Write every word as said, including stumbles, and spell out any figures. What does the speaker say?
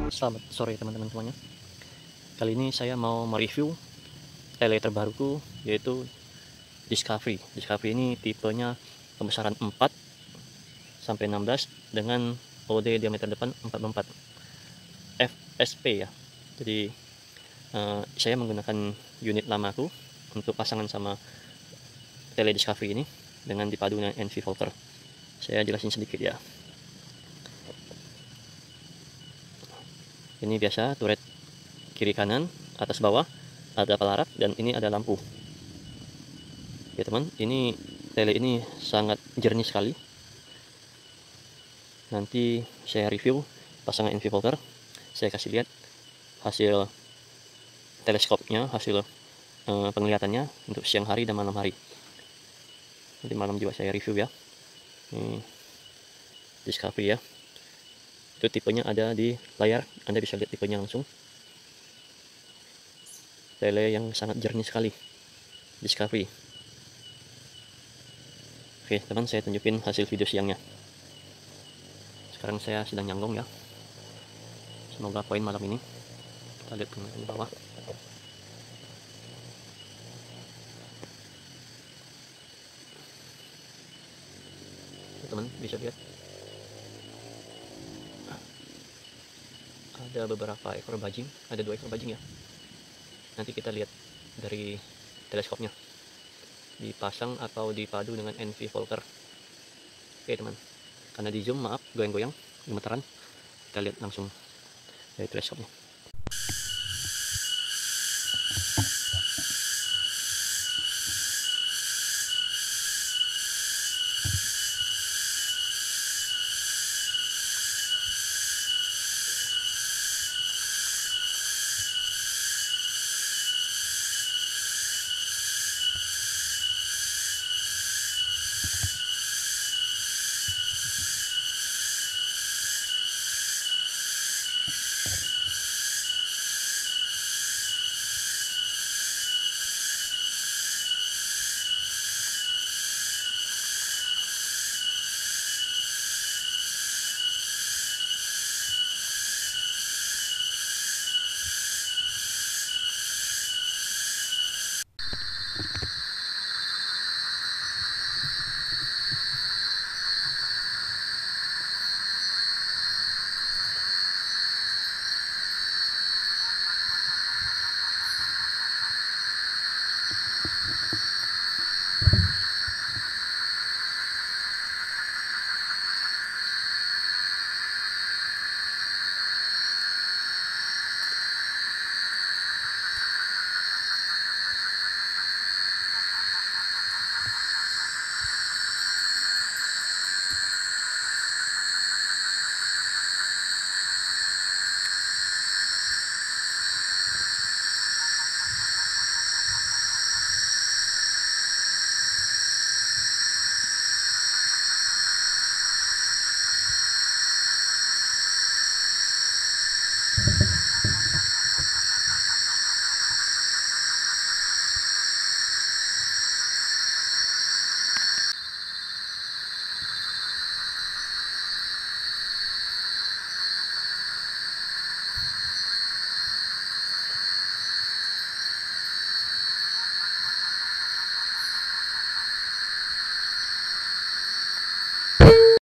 Selamat sore teman-teman semuanya. Kali ini saya mau mereview tele terbaruku, yaitu Discovery. Discovery ini tipenya pembesaran empat sampai enam belas dengan O D diameter depan empat puluh empat F S P ya. Jadi uh, saya menggunakan unit lamaku untuk pasangan sama tele Discovery ini dengan dipadu dengan N V Volker. Saya jelasin sedikit ya. Ini biasa turret kiri kanan, atas bawah, ada pelarak, dan ini ada lampu. Ya teman, ini tele ini sangat jernih sekali. Nanti saya review pasangan N V Volker. Saya kasih lihat hasil teleskopnya, hasil eh, penglihatannya untuk siang hari dan malam hari. Nanti malam juga saya review ya. Ini Discovery ya. Itu tipenya ada di layar, Anda bisa lihat tipenya langsung. Tele yang sangat jernih sekali, Discovery. Oke teman, saya tunjukin hasil video siangnya. Sekarang saya sedang nyanggong ya. Semoga poin malam ini. Kita lihat di bawah. Teman bisa lihat ada beberapa ekor bajing, ada dua ekor bajing ya. Nanti kita lihat dari teleskopnya, dipasang atau dipadu dengan N V Volker. Oke teman, karena di zoom maaf goyang-goyang gemeteran, kita lihat langsung dari teleskopnya.